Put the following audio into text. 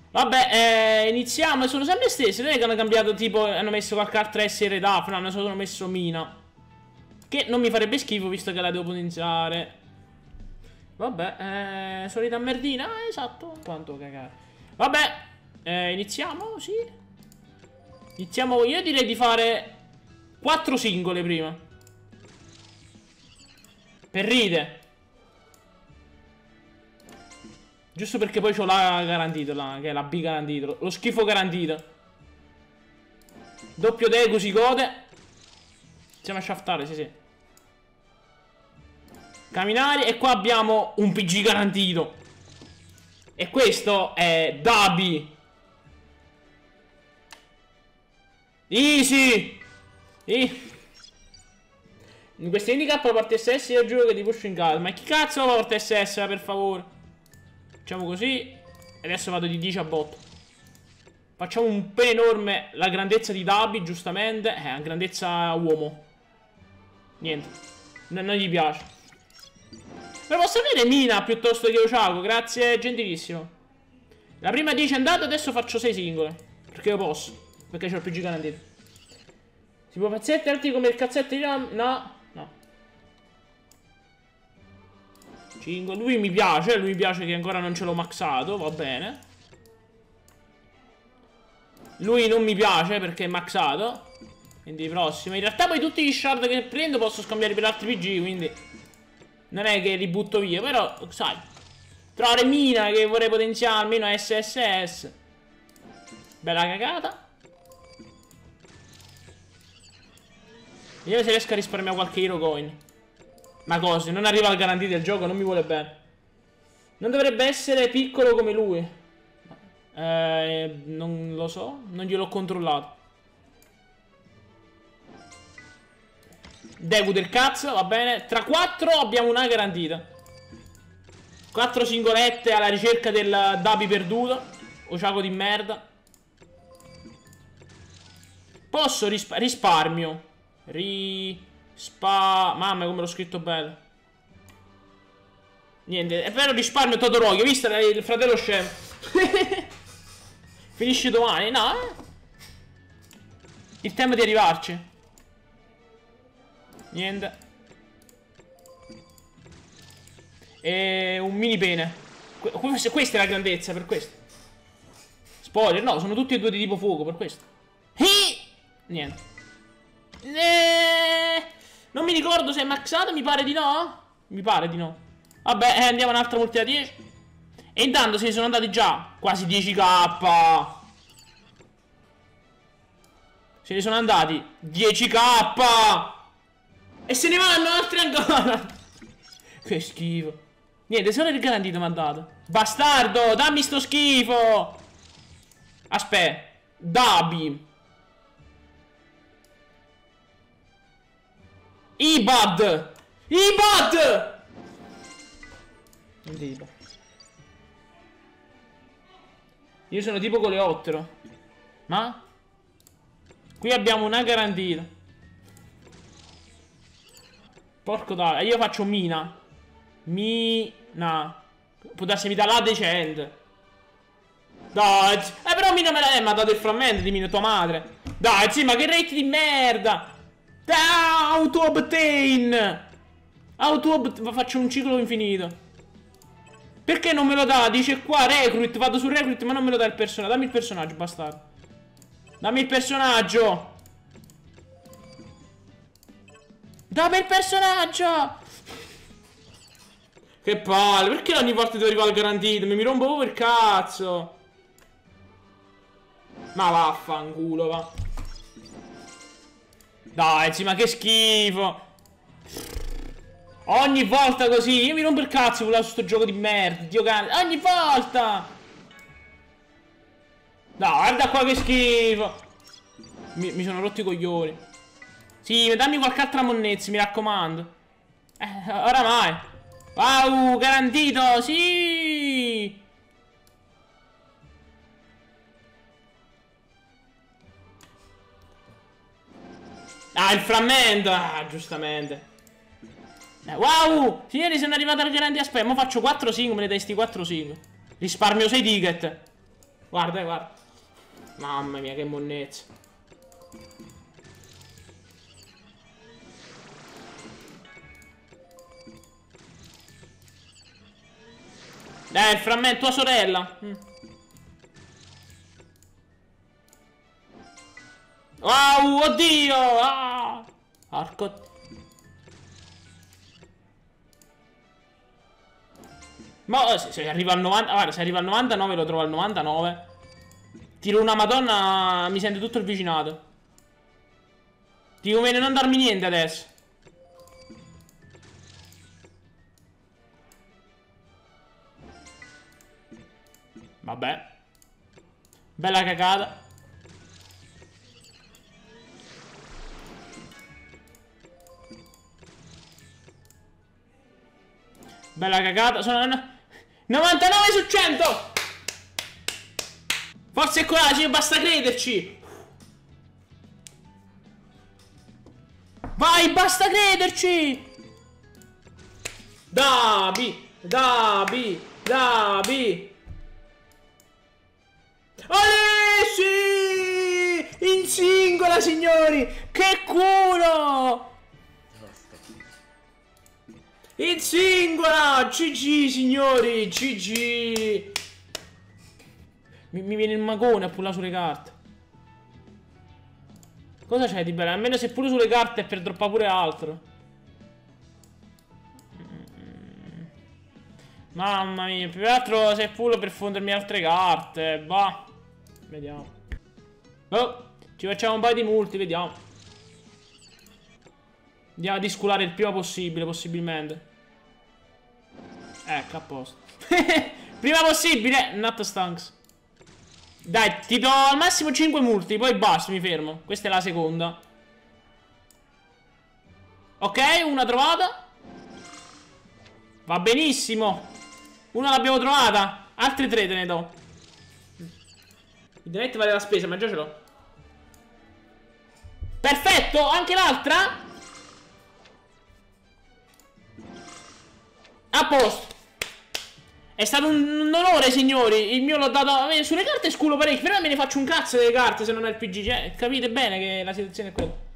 Vabbè, iniziamo. Sono sempre le stesse. Non è che hanno cambiato, tipo, hanno messo qualche altra SR Daphne. Hanno solo messo Mina. Che non mi farebbe schifo, visto che la devo potenziare. Vabbè, solita merdina. Esatto. Quanto cagare. Vabbè, iniziamo, sì. Iniziamo. Io direi di fare 4 singole prima. Per ride. Giusto perché poi c'ho la garantito, che è la B garantito. Lo schifo garantito. Doppio Deku si gode. Siamo a shaftare, sì sì. Camminare. E qua abbiamo un PG garantito. E questo è Dabi. Easy. In questi handicap la parte SS io giuro che ti pusho in casa. Ma chi cazzo la parte SS, per favore? Facciamo così. E adesso vado di 10 a botto. Facciamo un pe enorme. La grandezza di Dabi, giustamente. La grandezza uomo. Niente. Non gli piace. Però posso avere Mina piuttosto che Ochako. Grazie, gentilissimo. La prima 10 è andata, adesso faccio 6 singole. Perché io posso. Perché c'ho il PG garantito. Si può pezzettarti come il cazzetto di Ram? No. 5. Lui mi piace che ancora non ce l'ho maxato, va bene. Lui non mi piace perché è maxato. Quindi prossimo. In realtà poi tutti gli shard che prendo posso scambiare per altri PG, quindi non è che li butto via, però sai. Trovare Mina che vorrei potenziare almeno SSS. Bella cagata. Vediamo se riesco a risparmiare qualche hero coin. Ma cose, non arriva al garantito del gioco, non mi vuole bene. Non dovrebbe essere piccolo come lui. Non lo so, non gliel'ho controllato. Deku del cazzo, va bene. Tra 4 abbiamo una garantita. 4 singolette alla ricerca del Dabi perduto. Ochako di merda. Posso risparmio. Mamma come l'ho scritto bello. Niente, è vero, risparmio Todoroki. Visto il fratello scemo. Finisce domani, no? Il tempo di arrivarci. Niente. E un mini pene. Questa è la grandezza, per questo. Spoiler, no, sono tutti e due di tipo fuoco, per questo. Niente. Non mi ricordo se è maxato, mi pare di no. Mi pare di no. Vabbè, andiamo un'altra multi da 10. E intanto se ne sono andati già quasi 10k. Se ne sono andati 10k. E se ne vanno altri ancora. Che schifo. Niente, solo il garantito mi ha dato. Bastardo, dammi sto schifo. Aspetta. Dabi. Ibad. Io sono tipo coleottero. Ma? Qui abbiamo una garantita. Porco dai, io faccio Mina. Può darsi mi dà la decente. Dai, però Mina me l'ha dato il frammento di Mina, tua madre. Dai, sì, ma che rate di merda. Auto obtain. Faccio un ciclo infinito. Perché non me lo dà? Dice qua recruit. Vado su recruit ma non me lo dà il personaggio. Dammi il personaggio, bastardo. Dammi il personaggio. Dammi il personaggio. Che palle. Perché ogni volta devo arrivare al garantito? Mi rompo proprio il cazzo. Ma vaffanculo, va. Dai, sì, ma che schifo. Ogni volta così. Io mi rompo il cazzo con sto gioco di merda. Dio cane. Ogni volta. No, guarda qua che schifo. Mi sono rotti i coglioni. Sì, dammi qualche altra monnezza, mi raccomando. Oramai. Wow, garantito, sì. Ah, il frammento. Ah, giustamente. Wow, signori, sono arrivato al grande aspetto. Mo faccio 4 single, me ne dai sti 4 single. Risparmio 6 ticket. Guarda, guarda. Mamma mia, che monnezza. Il frammento, tua sorella. Wow, oddio. Ah. Arco. Ma se arriva al 90, guarda, se arriva al 99 lo trovo al 99. Tiro una madonna, mi sente tutto il vicinato. Ti conviene non darmi niente adesso. Vabbè. Bella cagata. Bella cagata. Sono 99 su 1. Forza e coraggio, basta crederci. Vai, basta crederci. Dabi. Dabi. Dabi. Olè, sì! In singola, signori! Che culo! In singola! GG, signori! GG! Mi viene il magone a pullare sulle carte. Cosa c'è di bello? Almeno se pure sulle carte è per droppare pure altro. Mamma mia, più che altro se pullo per fondermi altre carte. Bah. Vediamo. Oh, ci facciamo un paio di multi, vediamo. Andiamo a disculare il prima possibile, possibilmente. Ecco, a posto. Prima possibile, not stunks. Dai, ti do al massimo 5 multi, poi basta, mi fermo. Questa è la seconda. Ok, una trovata. Va benissimo. Una l'abbiamo trovata. Altri 3 te ne do. Il donate vale la spesa, ma già ce l'ho. Perfetto, anche l'altra. A posto. È stato un onore, signori. Il mio l'ho dato. Sulle carte sculo parecchio. Però me ne faccio un cazzo delle carte se non è il PG. Capite bene che la situazione è quella.